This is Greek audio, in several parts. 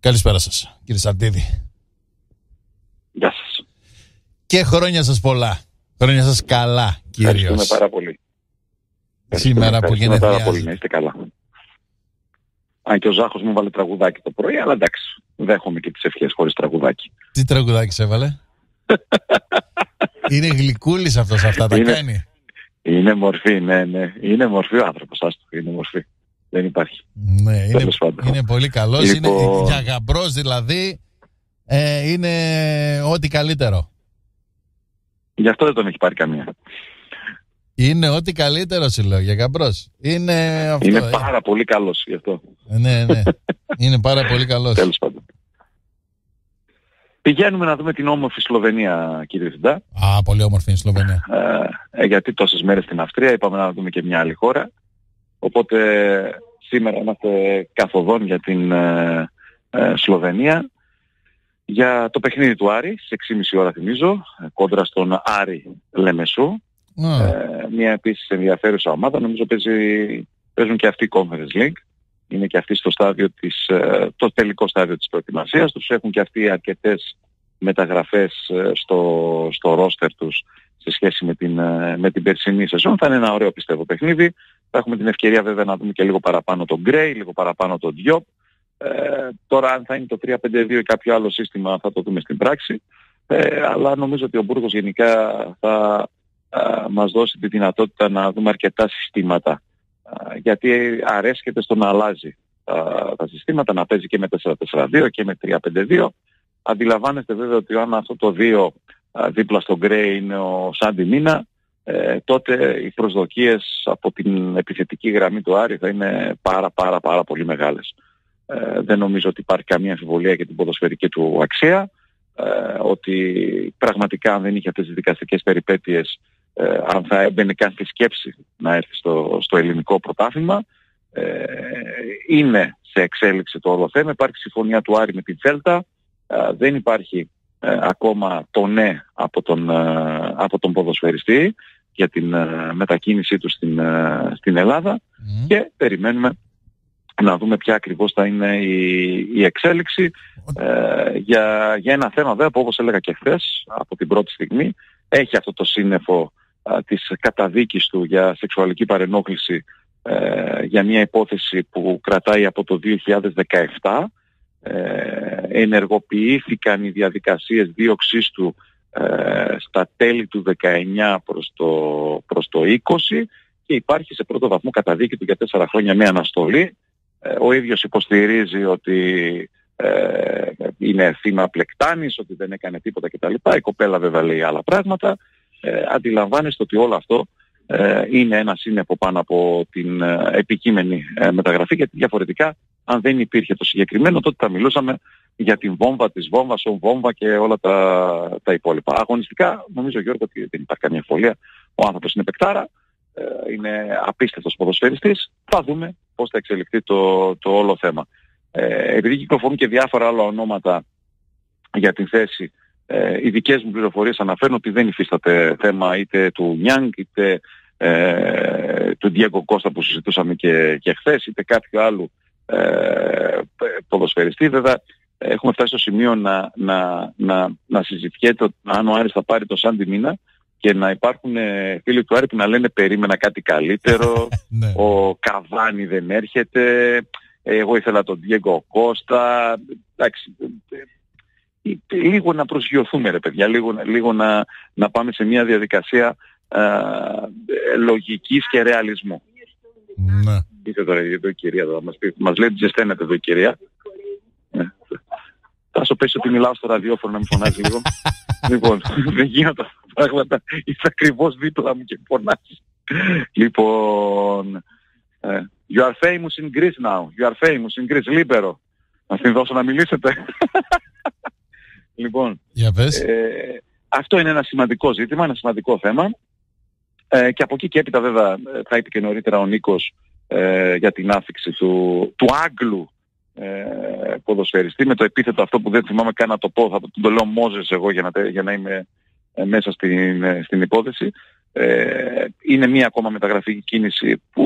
Καλησπέρα σας, κύριε Σαντίδη. Γεια σας. Και χρόνια σας πολλά. Χρόνια σας καλά, κύριος. Ευχαριστούμε πάρα πολύ. Σήμερα που γενεθλιάζετε. Πάρα πολύ, να είστε καλά. Αν και ο Ζάχος μου βάλε τραγουδάκι το πρωί, αλλά εντάξει, δέχομαι και τις ευχές χωρίς τραγουδάκι. Τι τραγουδάκι σε έβαλε? Είναι γλυκούλης αυτός, αυτά τα κάνει. Είναι μορφή, ναι. Είναι μορφή ο άνθρωπος, άστο, είναι μορφή. Δεν υπάρχει. Ναι, είναι πολύ καλός. Λοιπόν... Είναι για γαμπρός δηλαδή. Είναι ό,τι καλύτερο. Γι' αυτό δεν τον έχει πάρει καμία. Είναι ό,τι καλύτερο, συλλόγω, για γαμπρός. Είναι αυτό. Είναι πάρα πολύ καλός γι' αυτό. Ναι. Είναι πάρα πολύ καλός. Τέλος πάντων. Πηγαίνουμε να δούμε την όμορφη Σλοβενία, κύριε Φιντά. Πολύ όμορφη η Σλοβενία. Γιατί τόσες μέρες στην Αυστρία, είπαμε να δούμε και μια άλλη χώρα. Οπότε σήμερα είμαστε καθοδόν για την Σλοβενία. Για το παιχνίδι του Άρη, στις 6.30 ώρα θυμίζω, κόντρα στον Άρη Λεμεσού. Μια επίσης ενδιαφέρουσα ομάδα, νομίζω παίζουν και αυτοί οι Conference League. Είναι και αυτοί στο στάδιο το τελικό στάδιο της προετοιμασίας τους. Έχουν και αυτοί αρκετές μεταγραφές στο ρόστερ τους σε σχέση με την περσινή σεζόν. Θα είναι ένα ωραίο, πιστεύω, παιχνίδι. Θα έχουμε την ευκαιρία βέβαια να δούμε και λίγο παραπάνω τον Γκρέι, λίγο παραπάνω τον Διόπ. Τώρα αν θα είναι το 3-5-2 ή κάποιο άλλο σύστημα θα το δούμε στην πράξη. Αλλά νομίζω ότι ο Μπούργος γενικά θα μας δώσει τη δυνατότητα να δούμε αρκετά συστήματα. Γιατί αρέσκεται στο να αλλάζει τα συστήματα, να παίζει και με 4-4-2 και με 3-5-2. Αντιλαμβάνεστε βέβαια ότι αν αυτό το 2 δίπλα στο Γκρέι είναι ο Σάντι Μίνα, τότε οι προσδοκίες από την επιθετική γραμμή του Άρη θα είναι πάρα πολύ μεγάλες. Δεν νομίζω ότι υπάρχει καμία αμφιβολία για την ποδοσφαιρική του αξία, ότι πραγματικά αν δεν είχε αυτές τις δικαστικές περιπέτειες, αν θα έμπαινε καν στη σκέψη να έρθει στο ελληνικό πρωτάθλημα. Είναι σε εξέλιξη το όλο θέμα. Υπάρχει συμφωνία του Άρη με την Θέλτα. Δεν υπάρχει ακόμα το ναι από τον ποδοσφαιριστή για την μετακίνησή του στην Ελλάδα και περιμένουμε να δούμε ποια ακριβώς θα είναι η εξέλιξη για ένα θέμα βέβαια που, όπως έλεγα και χθες, από την πρώτη στιγμή έχει αυτό το σύννεφο της καταδίκης του για σεξουαλική παρενόχληση για μια υπόθεση που κρατάει από το 2017. Ενεργοποιήθηκαν οι διαδικασίες δίωξής του στα τέλη του 19 προς το 20 και υπάρχει σε πρώτο βαθμό καταδίκη του για 4 χρόνια με αναστολή. Ο ίδιος υποστηρίζει ότι είναι θύμα πλεκτάνης, ότι δεν έκανε τίποτα κτλ. Η κοπέλα βέβαια λέει άλλα πράγματα. Αντιλαμβάνεστε ότι όλο αυτό είναι ένα σύννεφο πάνω από την επικείμενη μεταγραφή, γιατί διαφορετικά αν δεν υπήρχε το συγκεκριμένο τότε θα μιλούσαμε για την βόμβα της βόμβας, ο βόμβα και όλα τα υπόλοιπα. Αγωνιστικά νομίζω, Γιώργο, ότι δεν υπάρχει καμία εμφολία. Ο άνθρωπος είναι παικτάρα, είναι απίστευτος ποδοσφαιριστής. Θα δούμε πώς θα εξελιχθεί το όλο θέμα. Επειδή κυκλοφορούν και διάφορα άλλα ονόματα για την θέση, οι δικές μου πληροφορίες αναφέρουν ότι δεν υφίσταται θέμα είτε του Νιάνγκ είτε του Ντιέγκο Κώστα που συζητούσαμε και χθες, είτε κάποιου άλλου ποδοσφαιριστή. Βέβαια έχουμε φτάσει στο σημείο να συζητιέται αν ο Άρης θα πάρει το Σάντι Μίνα και να υπάρχουν φίλοι του Άρη που να λένε περίμενα κάτι καλύτερο, ο Καβάνι δεν έρχεται, εγώ ήθελα τον Ντιέγκο Κώστα. Εντάξει, λίγο να προσγειωθούμε ρε παιδιά, λίγο να πάμε σε μια διαδικασία λογικής και ρεαλισμού. Ναι. Ήρθε τώρα εδώ η κυρία εδώ, μας λέει ότι ζεσταίνεται εδώ η κυρία. Θα σου πέσει ότι μιλάω στο ραδιόφωνο να μην φωνάζει λίγο. Λοιπόν, δεν γίνονται αυτά τα πράγματα, είσαι ακριβώς δίπλα μου και φωνάζεις. Λοιπόν, you are famous in Greece now, you are famous in Greece, Λίπερο. Να την δώσω να μιλήσετε. Λοιπόν, αυτό είναι ένα σημαντικό ζήτημα, ένα σημαντικό θέμα. Και από εκεί και έπειτα βέβαια θα είπε και νωρίτερα ο Νίκος για την άφηξη του Άγγλου ποδοσφαιριστή με το επίθετο αυτό που δεν θυμάμαι καν να το πω, θα το λέω Μόζες εγώ για να είμαι μέσα στην υπόθεση. Είναι μία ακόμα μεταγραφική κίνηση που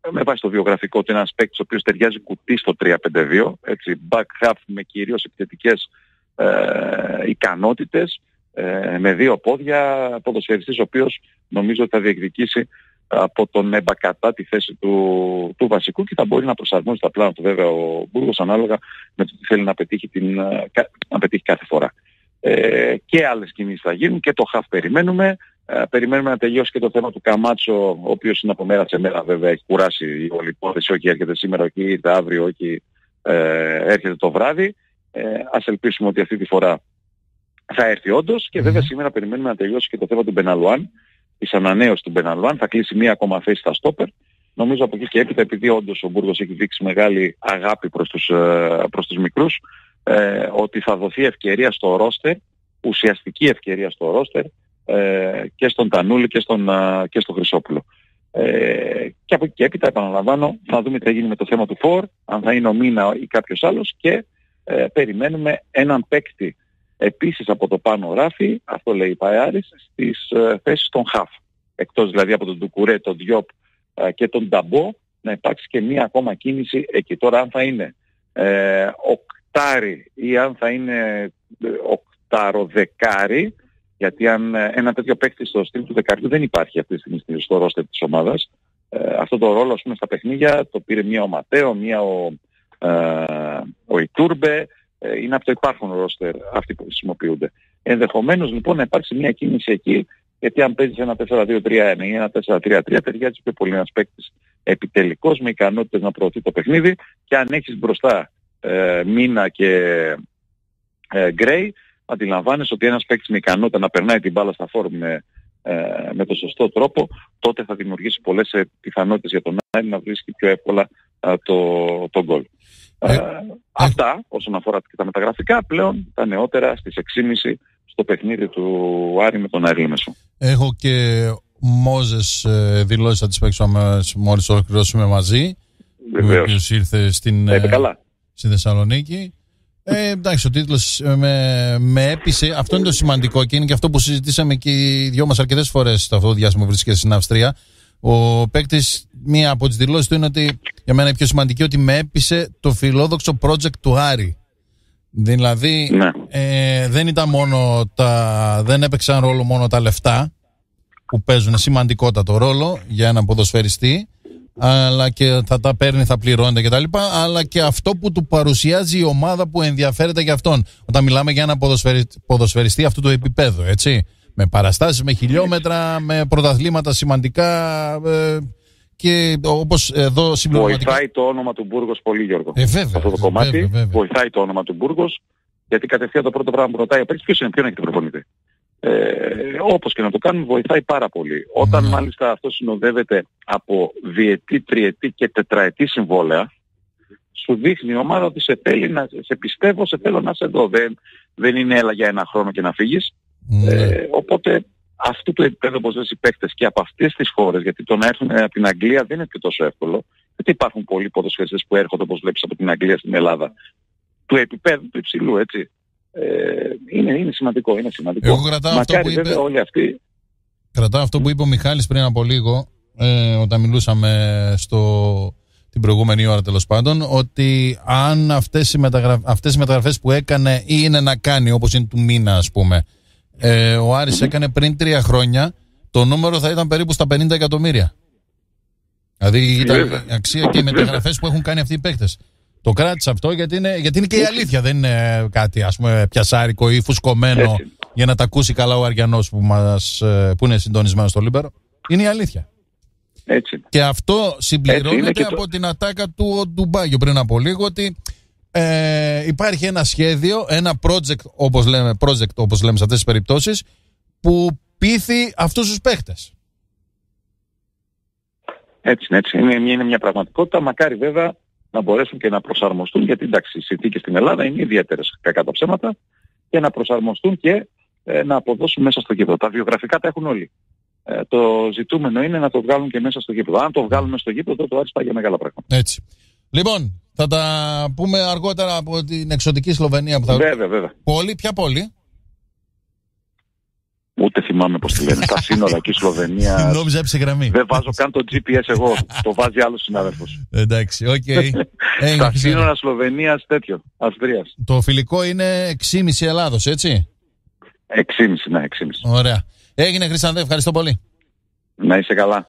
με βάση το βιογραφικό του, ένας παίκτης ο οποίος ταιριάζει κουτί στο 3-5-2, έτσι, back half με κυρίως επιθετικές ικανότητες, με δύο πόδια, ποδοσφαιριστής ο οποίος νομίζω ότι θα διεκδικήσει από τον Εμπακατά τη θέση του βασικού και θα μπορεί να προσαρμόζει τα πλάνα του βέβαια ο Μπούργος ανάλογα με το τι θέλει να πετύχει, να πετύχει κάθε φορά. Και άλλες κινήσεις θα γίνουν και το χαφ περιμένουμε. Περιμένουμε να τελειώσει και το θέμα του Καμάτσο, ο οποίος είναι από μέρα σε μέρα βέβαια, έχει κουράσει η όλη υπόθεση, όχι έρχεται σήμερα, όχι ήρθε αύριο, όχι έρχεται το βράδυ. Ας ελπίσουμε ότι αυτή τη φορά θα έρθει όντως και βέβαια σήμερα περιμένουμε να τελειώσει και το θέμα του Μπεναλουάν, της ανανέωσης του Μπεναλουάν, θα κλείσει μία ακόμα θέση στα στόπερ. Νομίζω από εκεί και έπειτα, επειδή όντως ο Μπούργος έχει δείξει μεγάλη αγάπη προς τους μικρούς, ότι θα δοθεί ευκαιρία στο ρόστερ, ουσιαστική ευκαιρία στο ρόστερ, και στον Τανούλη και στο Χρυσόπουλο. Και από εκεί και έπειτα, επαναλαμβάνω, θα δούμε τι θα γίνει με το θέμα του Φορ, αν θα είναι ο Μίνα ή κάποιος άλλος, και περιμένουμε έναν παίκτη επίσης από το πάνω ράφι, αυτό λέει η Παϊάρης, στις θέσεις των χαφ. Εκτός δηλαδή από τον Ντουκουρέ, τον Διόπ και τον Νταμπό, να υπάρξει και μία ακόμα κίνηση εκεί. Τώρα αν θα είναι οκτάρι ή αν θα είναι οκτάρο-δεκάρι, γιατί αν ένα τέτοιο παίκτη στο στυλ του δεκαριού δεν υπάρχει αυτή τη στιγμή στο ρόστερ της ομάδας. Αυτό το ρόλο, ας πούμε, στα παιχνίδια το πήρε μία ο Ματέο, μία ο Ιτούρμπε, είναι από το υπάρχον ρόστερ αυτοί που χρησιμοποιούνται. Ενδεχομένως λοιπόν να υπάρξει μία κίνηση εκεί, γιατί αν παίζεις ένα 4-2-3-1 ή ένα 4-3-3, ταιριάζει πιο πολύ ένας παίκτης επιτελικός με ικανότητες να προωθεί το παιχνίδι, και αν έχεις μπροστά Μίνα και Γκρέι, αντιλαμβάνεσαι ότι ένας παίκτης με ικανότητα να περνάει την μπάλα στα φόρ με το σωστό τρόπο, τότε θα δημιουργήσει πολλές πιθανότητες για τον Άρη να βρίσκει πιο εύκολα το γκολ. Αυτά όσον αφορά και τα μεταγραφικά. Πλέον τα νεότερα στις 6.30 στο παιχνίδι του Άρη με τον Άρη Λεμεσό. Έχω και Μόζες δηλώσεις, θα τις παίξουμε μόλις ολοκληρώσουμε μαζί. Ο οποίος ήρθε στην Θεσσαλονίκη. Εντάξει, ο τίτλος με έπεισε. Αυτό είναι το σημαντικό και είναι και αυτό που συζητήσαμε και οι δυο μας αρκετές φορές στο αυτό το διάστημα που βρίσκεται στην Αυστρία. Ο παίκτης, μία από τις δηλώσεις του είναι ότι για μένα είναι πιο σημαντική, ότι με έπεισε το φιλόδοξο project του Άρη. Δηλαδή δεν ήταν μόνο δεν έπαιξαν ρόλο μόνο τα λεφτά που παίζουν σημαντικότατο ρόλο για έναν ποδοσφαιριστή, αλλά και θα τα παίρνει, θα πληρώνεται κτλ. Αλλά και αυτό που του παρουσιάζει η ομάδα που ενδιαφέρεται για αυτόν. Όταν μιλάμε για έναν ποδοσφαιριστή αυτού του επίπεδου, έτσι. Με παραστάσεις, με χιλιόμετρα, με πρωταθλήματα σημαντικά, και όπως εδώ συμπληρωματικά. Βοηθάει το όνομα του Μπούργος πολύ, Γιώργο. Βέβαια, αυτό το κομμάτι βέβαια. Βοηθάει το όνομα του Μπούργος, γιατί κατευθείαν το πρώτο πράγμα που ρωτάει ο παίκτης ποιον έχει την προπονητή. Όπως και να το κάνουμε, βοηθάει πάρα πολύ. Όταν μάλιστα αυτό συνοδεύεται από διετή, τριετή και τετραετή συμβόλαια, σου δείχνει η ομάδα ότι σε θέλει, σε πιστεύω, σε θέλω να σε δω. Δεν είναι έλα για ένα χρόνο και να φύγεις. Οπότε αυτού του επίπεδου, όπως λες, οι παίκτες και από αυτές τις χώρες, γιατί το να έρθουν από την Αγγλία δεν είναι και τόσο εύκολο, γιατί υπάρχουν πολλοί ποδοσφαιριστές που έρχονται, όπως βλέπεις, από την Αγγλία στην Ελλάδα, του επίπεδου του υψηλού, έτσι. Είναι σημαντικό, είναι σημαντικό. Εγώ κρατάω αυτό που είπε, όλοι αυτοί. Κρατάω αυτό που είπε ο Μιχάλης πριν από λίγο, όταν μιλούσαμε την προηγούμενη ώρα, τέλος πάντων, ότι αν αυτές οι μεταγραφές που έκανε ή είναι να κάνει, όπως είναι του Μίνα, ας πούμε, ο Άρης έκανε πριν 3 χρόνια, το νούμερο θα ήταν περίπου στα 50 εκατομμύρια. Δηλαδή ήταν αξία και οι μεταγραφές που έχουν κάνει αυτοί οι παίκτες. Το κράτησα αυτό γιατί είναι και η αλήθεια. Δεν είναι κάτι, ας πούμε, πιασάρικο ή φουσκωμένο για να τα ακούσει καλά ο Αριανός που είναι συντονισμένος στο Λίμπερο. Είναι η αλήθεια. Έτσι. Και αυτό συμπληρώνεται από την ατάκα του Ντουμπάγιο πριν από λίγο, ότι υπάρχει ένα σχέδιο, ένα project όπως λέμε σε αυτές τις περιπτώσεις, που πείθει αυτούς τους παίχτες. Έτσι. Είναι μια πραγματικότητα. Μακάρι βέβαια να μπορέσουν και να προσαρμοστούν, γιατί εντάξει, οι συνθήκες στην Ελλάδα είναι ιδιαίτερες, κακά τα ψέματα, και να προσαρμοστούν και να αποδώσουν μέσα στο γήπεδο. Τα βιογραφικά τα έχουν όλοι. Το ζητούμενο είναι να το βγάλουν και μέσα στο γήπεδο. Αν το βγάλουν στο γήπεδο, το Άρης πάει για μεγάλα πράγματα. Έτσι. Λοιπόν, θα τα πούμε αργότερα από την εξωτική Σλοβενία που θα... Βέβαια. Ποια πόλη? Ούτε θυμάμαι. θυμάμαι πώς τη λένε. Στα σύνορα εκεί Σλοβενία. Νόμιζα έψε γραμμή. Δεν βάζω καν το GPS εγώ. Το βάζει άλλος συνάδελφος. Εντάξει, οκ. Στα σύνορα Σλοβενίας τέτοιο. Αυστρίας. Το φιλικό είναι 6,5 Ελλάδος, έτσι. 6,5, ναι, 6,5. Ωραία. Έγινε, Χρήστανδε, ευχαριστώ πολύ. Να είσαι καλά.